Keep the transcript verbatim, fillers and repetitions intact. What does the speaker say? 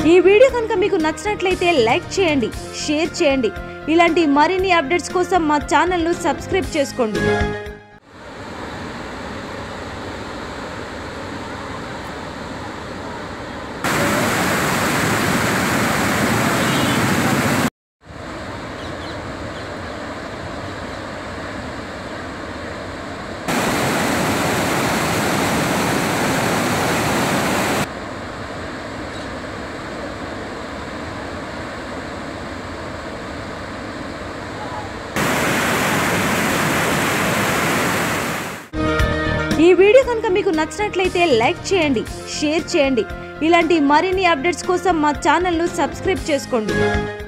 ఈ వీడియో కనుక మీకు నచ్చినట్లయితే లైక్ చేయండి, షేర్ చేయండి. ఇలాంటి మరిన్ని అప్డేట్స్ కోసం మా ఛానల్ను సబ్స్క్రైబ్ చేసుకోండి. ఈ వీడియో కనుక మీకు నచ్చినట్లయితే లైక్ చేయండి, షేర్ చేయండి. ఇలాంటి మరిన్ని అప్డేట్స్ కోసం మా ఛానల్ను సబ్స్క్రైబ్ చేసుకోండి.